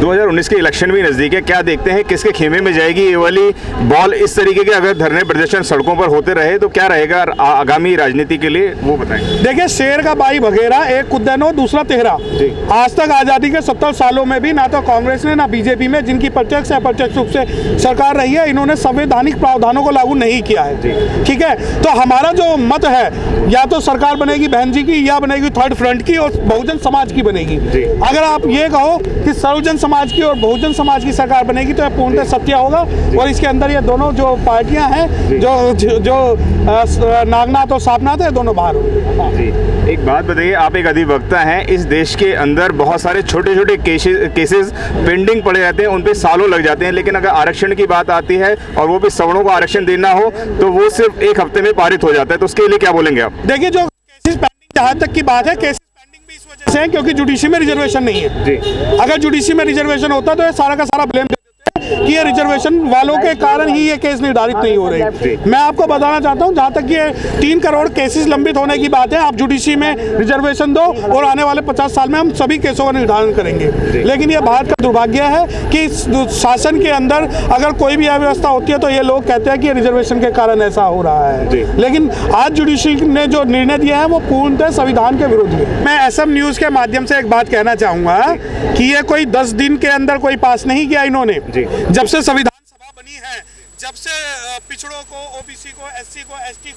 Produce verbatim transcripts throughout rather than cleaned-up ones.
दो हज़ार उन्नीस के इलेक्शन भी नज़दीक है, क्या देखते हैं किसके खेमे में जाएगी ये वाली बॉल? इस तरीके के अगर धरने प्रदर्शन सड़कों पर होते रहे तो क्या रहेगा आगामी राजनीति के लिए, वो बताएं। देखिए, शेर का भाई भगेरा, एक कुद्दनो दूसरा तेहरा। आज तक आज़ादी के सत्तर सालों में भी ना तो कांग्रेस ने ना बीजेपी में, जिनकी प्रत्यक्ष या अप्रत्यक्ष रूप से सरकार रही है, इन्होंने संवैधानिक प्रावधानों को लागू नहीं किया है। ठीक है, तो हमारा जो मत है, या तो सरकार बनेगी बहन जी की, या बनेगी थर्ड फ्रंट की और बहुजन समाज की बनेगी। अगर आप ये कहो कि सर्वजन समाज की और बहुजन समाज की सरकार बनेगी तो यह पूर्णतः सत्य होगा। और इसके अंदर ये दोनों जो पार्टियां हैं, जो जो, जो नागनाथ और सापनाथ है, दोनों बाहर होंगे। एक बात बताइए, आप एक अधिवक्ता हैं, इस देश के अंदर बहुत सारे छोटे छोटे केसेस पेंडिंग पड़े रहते हैं, उन पे सालों लग जाते हैं, लेकिन अगर आरक्षण की बात आती है और वो भी सवर्णों को आरक्षण देना हो तो वो सिर्फ एक हफ्ते में पारित हो जाता है, तो उसके लिए क्या बोलेंगे आप? देखिए, जो केसेस पेंडिंग जहाँ तक की बात है, केसेस पेंडिंग भी इस वजह से है क्योंकि जुडिशरी में रिजर्वेशन नहीं है जी। अगर जुडिशरी में रिजर्वेशन होता तो ये सारा का सारा ब्लेम कि ये रिजर्वेशन वालों के कारण ही ये केस निर्धारित नहीं हो रहे। मैं आपको बताना चाहता हूं, जहां तक ये तीन करोड़ केसेस लंबित होने की बात है, आप जुडिशरी में रिजर्वेशन दो और आने वाले पचास साल में हम सभी केसों का निर्धारण करेंगे। लेकिन ये भारत का दुर्भाग्य है कि शासन के अंदर अगर कोई भी अव्यवस्था होती है तो ये लोग कहते हैं कि रिजर्वेशन के कारण ऐसा हो रहा है, लेकिन आज जुडिशरी ने जो निर्णय दिया है वो पूर्णतः संविधान के विरोधी है। मैं एस एम न्यूज के माध्यम से एक बात कहना चाहूंगा कि ये कोई दस दिन के अंदर कोई पास नहीं किया इन्होंने। जब से संविधान सभा बनी है, जब से पिछड़ों को, ओबीसी को, एससी को, एसटी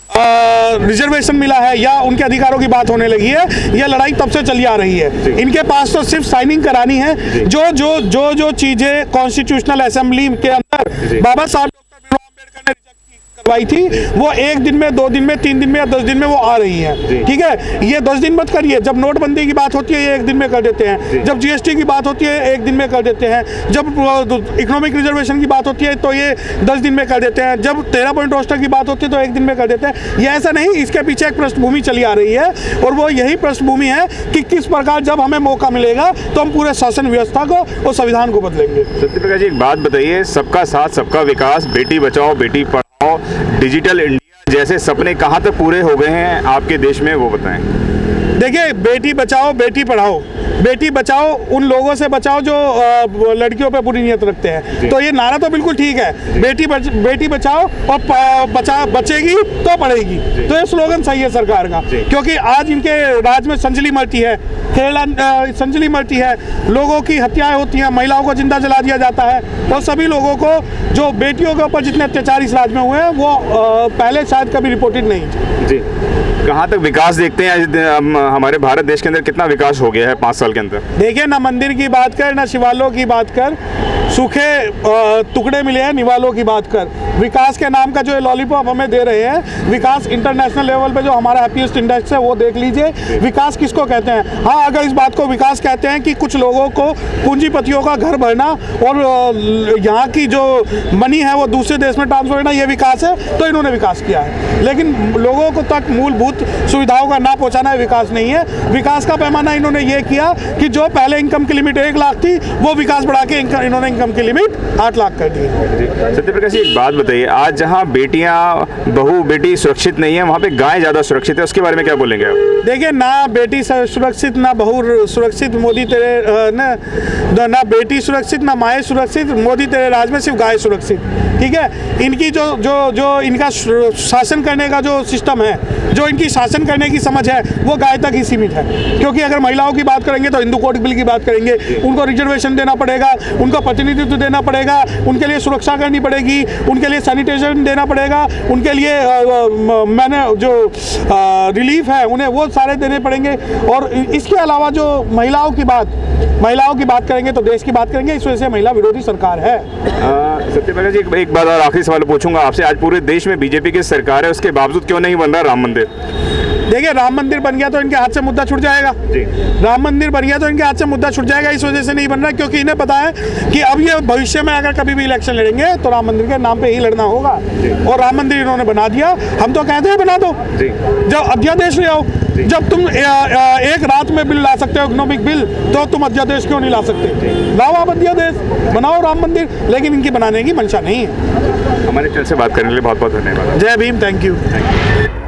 को रिजर्वेशन मिला है या उनके अधिकारों की बात होने लगी है, यह लड़ाई तब से चली आ रही है। इनके पास तो सिर्फ साइनिंग करानी है। जो जो जो जो चीजें कॉन्स्टिट्यूशनल असेंबली के अंदर बाबा साहब डॉक्टर अम्बेडकर ने करवाई थी, वो एक दिन में, दो दिन में, तीन दिन में या दस दिन में वो आ रही है। ठीक है, ये दस दिन मत करिए। जब नोटबंदी की बात होती है ये एक दिन में कर देते हैं, जब जीएसटी की बात होती है एक दिन में कर देते हैं, जब इकोनॉमिक रिजर्वेशन की बात होती है तो ये दस दिन में कर देते हैं, जब तेरह पॉइंट रोस्टर की बात होती है तो एक दिन में कर देते हैं। ये ऐसा नहीं, इसके पीछे एक पृष्ठभूमि चली आ रही है और वो यही पृष्ठभूमि है कि किस प्रकार जब हमें मौका मिलेगा तो हम पूरे शासन व्यवस्था को और संविधान को बदलेंगे। सत्यप्रकाश जी, एक बात बताइए, सबका साथ सबका विकास, बेटी बचाओ बेटी पढ़ाओ, डिजिटल इंडिया जैसे सपने कहाँ तक पूरे हो गए हैं आपके देश में, वो बताएं। देखिए, बेटी बचाओ बेटी पढ़ाओ, बेटी बचाओ उन लोगों से बचाओ जो लड़कियों पे बुरी नियत रखते हैं, तो ये नारा तो बिल्कुल ठीक है, बेटी बच, बेटी बचाओ और बचा बचेगी तो पढ़ेगी, तो ये स्लोगन सही है सरकार का। क्योंकि आज इनके राज्य में संजली मरती है, केरला संजली मरती है, लोगों की हत्याएं होती हैं, महिलाओं को जिंदा जला दिया जाता है, तो सभी लोगों को, जो बेटियों के ऊपर जितने अत्याचार इस राज्य में हुए हैं वो पहले शायद कभी रिपोर्टेड नहीं जी। कहाँ तक विकास देखते हैं हमारे भारत देश के अंदर, कितना विकास हो गया है पाँच साल के अंदर? देखिए, ना मंदिर की बात कर, ना शिवालयों की बात कर, सूखे टुकड़े मिले हैं, निवालों की बात कर। विकास के नाम का जो लॉलीपॉप हमें दे रहे हैं, विकास इंटरनेशनल लेवल पे जो हमारा हैप्पीएस्ट इंडेक्स है वो देख लीजिए। विकास किसको कहते हैं? हाँ, अगर इस बात को विकास कहते हैं कि कुछ लोगों को, पूंजीपतियों का घर भरना और यहाँ की जो मनी है वो दूसरे देश में ट्रांसफर करना, ये विकास है, तो इन्होंने विकास किया है। लेकिन लोगों को तक मूलभूत सुविधाओं का ना पहुँचाना विकास नहीं है। विकास का पैमाना इन्होंने ये किया कि जो पहले इनकम की लिमिट एक लाख थी वो विकास बढ़ा के इन्होंने इनकम की लिमिट आठ लाख कर दी। सत्यप्रकाश जी, एक बात बताइए, आज जहाँ बेटियां, बहू बेटी सुरक्षित नहीं है, वहाँ पे गाय ज्यादा सुरक्षित है, उसके बारे में क्या बोलेंगे आप? देखिए, ना बेटी सुरक्षित, ना बहू सुरक्षित, मोदी तेरे ना, ना बेटी सुरक्षित, ना माए सुरक्षित, मोदी तेरे राज में सिर्फ गाय सुरक्षित। ठीक है, इनकी जो जो जो इनका शासन करने का जो सिस्टम है, जो इनकी शासन करने की समझ है, वो गाय तक ही सीमित है। क्योंकि अगर महिलाओं की बात करेंगे तो हिंदू कोड बिल की बात करेंगे, उनको रिजर्वेशन देना पड़ेगा, उनको प्रतिनिधित्व देना पड़ेगा, उनके लिए सुरक्षा करनी पड़ेगी, उनके लिए सैनिटेशन देना पड़ेगा, उनके लिए मैंने जो रिलीफ है उन्हें वो सारे देने पड़ेंगे। और इसके अलावा जो महिलाओं की बात महिलाओं की बात करेंगे तो देश की बात करेंगे, इस वजह से महिला विरोधी सरकार है। सत्यप्रकाश जी, एक, एक बात और आखिरी सवाल पूछूंगा आपसे, आज पूरे देश में बीजेपी की सरकार है, उसके बावजूद क्यों नहीं बन रहा राम मंदिर? देखिए, राम मंदिर बन गया तो इनके हाथ से मुद्दा छूट जाएगा जी। राम मंदिर बन गया तो इनके हाथ से मुद्दा छूट जाएगा, इस वजह से नहीं बन रहा क्योंकि इन्हें पता है कि अब ये भविष्य में अगर कभी भी इलेक्शन लड़ेंगे तो राम मंदिर के नाम पे ही लड़ना होगा। और राम मंदिर इन्होंने बना दिया, हम तो कहते हैं बना दो, जब अध्यादेश ले आओ। जब तुम ए, ए, एक रात में बिल ला सकते हो, इकोनॉमिक बिल, तो तुम अध्यादेश क्यों नहीं ला सकते? लाओ आप अध्यादेश, बनाओ राम मंदिर, लेकिन इनकी बनाने की मंशा नहीं है। हमारे चैनल से बात करने के लिए बहुत बहुत धन्यवाद। जय भीम, थैंक यू।